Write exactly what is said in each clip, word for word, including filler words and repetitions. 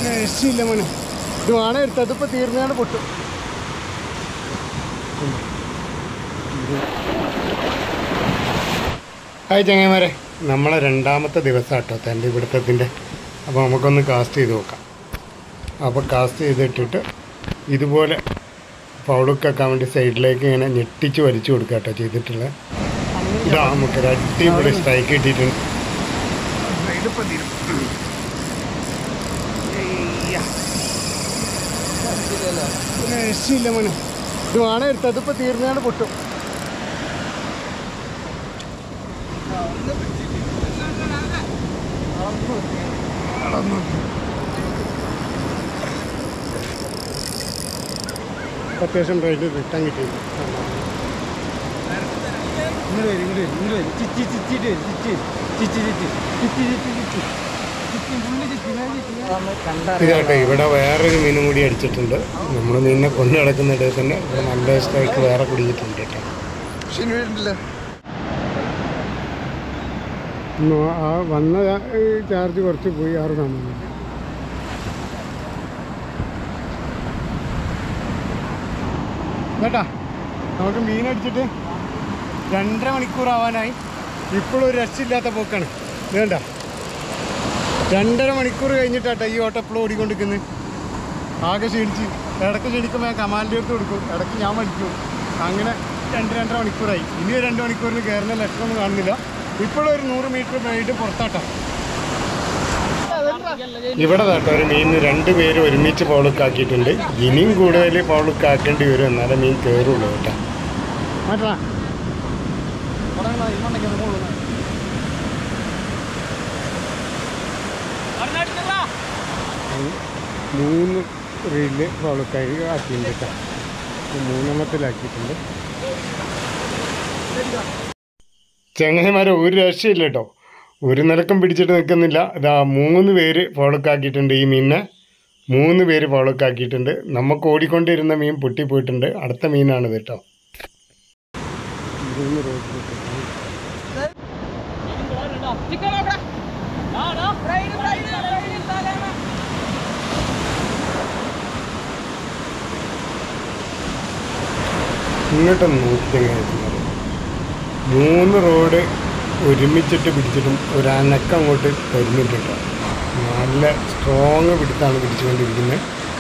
രക്ഷയില്ല മോനെ. ഇത് വേണം എടുത്ത് അതിപ്പോൾ തീർന്നാണ് പൊട്ടും. ഹായ് ചങ്ങന്മാരെ, നമ്മളെ രണ്ടാമത്തെ ദിവസം കേട്ടോ തൻ്റെ പിടുത്തത്തിൻ്റെ. അപ്പോൾ നമുക്കൊന്ന് കാസ്റ്റ് ചെയ്ത് നോക്കാം. അപ്പോൾ കാസ്റ്റ് ചെയ്തിട്ടിട്ട് ഇതുപോലെ പൗളുക്കാക്കാൻ വേണ്ടി സൈഡിലേക്ക് ഇങ്ങനെ ഞെട്ടിച്ച് വലിച്ചു കൊടുക്കുക കേട്ടോ ചെയ്തിട്ടുള്ളത്. ഇതാ നമുക്കൊരു അടിപൊളി സ്ട്രൈക്ക് കിട്ടിയിട്ടുണ്ട്. രക്ഷയില്ല മോനെ. ഇത് വേണം എടുത്ത് അതിപ്പോൾ തീർന്നാണ് പൊട്ടും. അത്യാവശ്യം റേറ്റ് റിട്ടേൺ കിട്ടിയില്ല. ഇതാട്ടെ ഇവിടെ വേറൊരു മീനും കൂടി അടിച്ചിട്ടുണ്ട്. നമ്മൾ മീനിനെ കൊണ്ടു നടക്കുന്നിടയിൽ തന്നെ ഇവിടെ നല്ല സ്ട്രൈക്ക് വേറെ കുടിച്ചിട്ടുണ്ട് കേട്ടോ. ആ വന്ന ചാർജ് കുറച്ച് പോയി ആറ് തന്നു. കേട്ടാ നമുക്ക് മീനടിച്ചിട്ട് രണ്ടര മണിക്കൂർ ആവാനായി. ഇപ്പോഴും ഒരു രക്ഷയില്ലാത്ത പോക്കാണ്. വേണ്ട രണ്ടര മണിക്കൂർ കഴിഞ്ഞിട്ടാട്ടോ ഈ ഓട്ടോ എപ്പോഴും ഓടിക്കൊണ്ടിരിക്കുന്നത്. ആകെ ക്ഷീണിച്ച് ഇടയ്ക്ക് ക്ഷീണിക്കുമ്പോൾ ഞാൻ കമാലിൻ്റെ അടുത്ത് കൊടുക്കും, ഇടയ്ക്ക് ഞാൻ മടിക്കും. അങ്ങനെ രണ്ട് രണ്ടര മണിക്കൂറായി. ഇനി ഒരു രണ്ട് മണിക്കൂറിന് കയറുന്ന ലക്ഷമൊന്നും കാണുന്നില്ല. ഇപ്പോഴും ഒരു നൂറ് മീറ്റർ പോയിട്ട് പുറത്താട്ടോ. ഇവിടെ കേട്ടോ ഒരു മീനിന് രണ്ട് പേര് ഒരുമിച്ച് പൗളുക്കാക്കിയിട്ടുണ്ട്. ഇനിയും കൂടുതൽ പൗളുക്കാക്കേണ്ടി വരും, എന്നാലേ മീൻ കയറുള്ളൂ കേട്ടോ. മാറ്റാ മൂന്ന് റീലില് പൗളുക്കായി ആക്കിയിട്ടുണ്ട് കേട്ടോ. മൂന്നെണ്ണത്തിലാക്കിയിട്ടുണ്ട്. ചങ്ങന്മാരെ ഒരു രക്ഷയില്ല കേട്ടോ. ഒരു നിലക്കം പിടിച്ചിട്ട് നിൽക്കുന്നില്ല. ഇതാ മൂന്ന് പേര് പൗളുക്കാക്കിയിട്ടുണ്ട്. ഈ മീനിനെ മൂന്ന് പേര് പൗളുക്കാക്കിയിട്ടുണ്ട്. നമുക്ക് ഓടിക്കൊണ്ടിരുന്ന മീൻ പൊട്ടിപ്പോയിട്ടുണ്ട്. അടുത്ത മീനാണ് ഇത് കേട്ടോ. ഇങ്ങോട്ടൊന്ന് നോക്കി മൂന്ന് റോഡ് ഒരുമിച്ചിട്ട് പിടിച്ചിട്ടും ഒരു അനക്കം അങ്ങോട്ട് കരിഞ്ഞിട്ടുണ്ട്. നല്ല സ്ട്രോങ് പിടുത്താണ് പിടിച്ചുകൊണ്ടിരിക്കുന്നത്.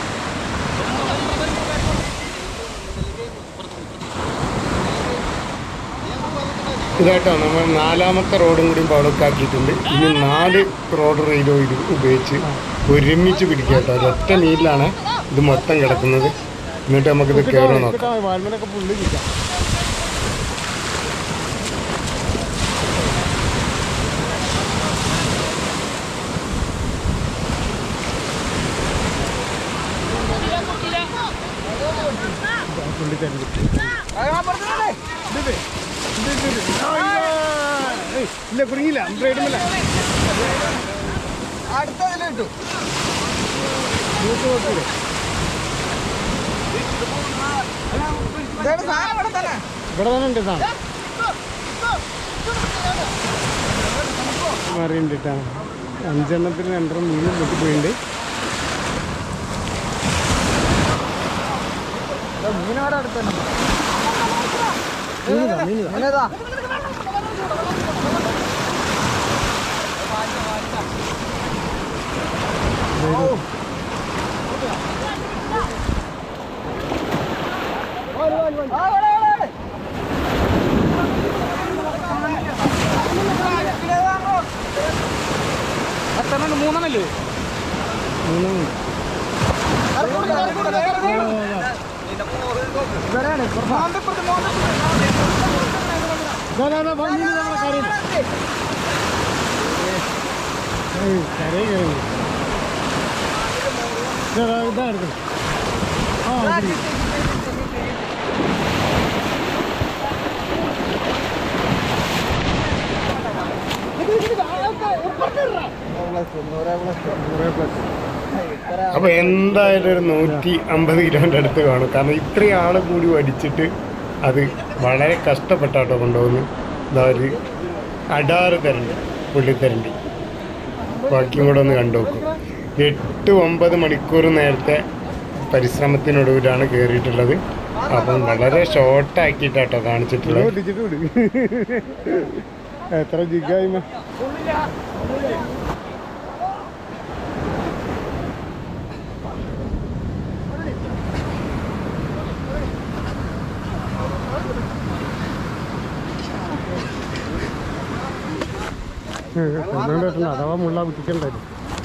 ഇതായിട്ടോ നമ്മൾ നാലാമത്തെ റോഡും കൂടി പൗളുക്കാക്കിയിട്ടുണ്ട്. ഇനി നാല് റോഡ് റെയിലോ ഇത് ഉപയോഗിച്ച് ഒരുമിച്ച് പിടിക്കുക കേട്ടോ. ഒരൊറ്റ മീനിലാണ് ഇത് മൊത്തം കിടക്കുന്നത്. എന്നിട്ട് നമുക്കിത് കയറി നോക്കാം. വാൽമനൊക്കെ പുള്ളി കിട്ടാം. ഇല്ല കുടുങ്ങിയില്ല. ബ്രേഡുമില്ല. അടുത്തതിലിട്ടു ഇവിടെ തന്നെ ഉണ്ട് സാധനം. മാറിയുണ്ട് കേട്ടോ. അഞ്ചെണ്ണത്തിന് രണ്ടെണ്ണം മീനും പൊട്ടിപ്പോയിട്ടുണ്ട്. മീനവിടെ അടുത്ത് തന്നെ മീനിതാ. മൂന്നെണ്ണല്ലേ? മൂന്നെണ്ണം ഇതായിരുന്നു. ആ അപ്പോൾ എന്തായാലും ഒരു നൂറ്റി അമ്പത് കിലോൻ്റെ അടുത്ത് കാണും. കാരണം ഇത്രയും ആൾ കൂടി അടിച്ചിട്ട് അത് വളരെ കഷ്ടപ്പെട്ടാട്ടോ കൊണ്ടുപോകുന്നു. ഇതാ ഒരു അടാറ് തരണ്ടി പുള്ളിത്തരണ്ടി. ബാക്കിയും കൂടെ ഒന്ന് കണ്ടു നോക്കും. എട്ട് ഒമ്പത് മണിക്കൂർ നേരത്തെ പരിശ്രമത്തിനൊടുവിലാണ് കയറിയിട്ടുള്ളത്. അപ്പം വളരെ ഷോർട്ടാക്കിയിട്ടാട്ടോ കാണിച്ചിട്ടുള്ളത്. എത്ര ജിഗായ്മ അഥവാ മുള്ള പിടിക്കണ്ടായിരുന്നു.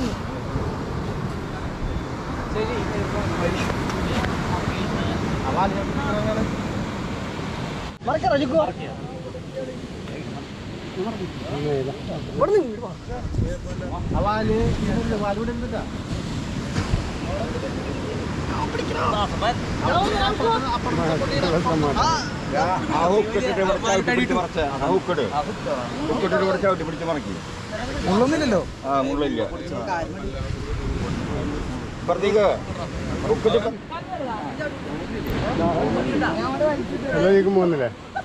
മുള്ളൊന്നുമില്ലല്ലോ. ആ മുള്ളില്ല. പോകുന്നില്ലേ?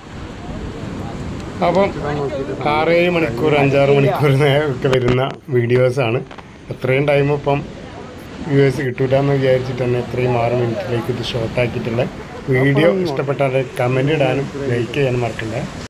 അപ്പം ആറേഴ് മണിക്കൂർ അഞ്ചാറ് മണിക്കൂർ ഒക്കെ വരുന്ന വീഡിയോസാണ്. അത്രയും ടൈം ഇപ്പം വ്യൂവേഴ്സ് കിട്ടൂല എന്ന് വിചാരിച്ചിട്ട് തന്നെ ഇത്രയും ആറ് മിനിറ്റിലേക്ക് ഇത് ഷോർട്ടാക്കിയിട്ടുള്ള വീഡിയോ ഇഷ്ടപ്പെട്ടാൽ കമൻറ്റ് ഇടാനും ലൈക്ക് ചെയ്യാനും മറക്കണ്ടേ.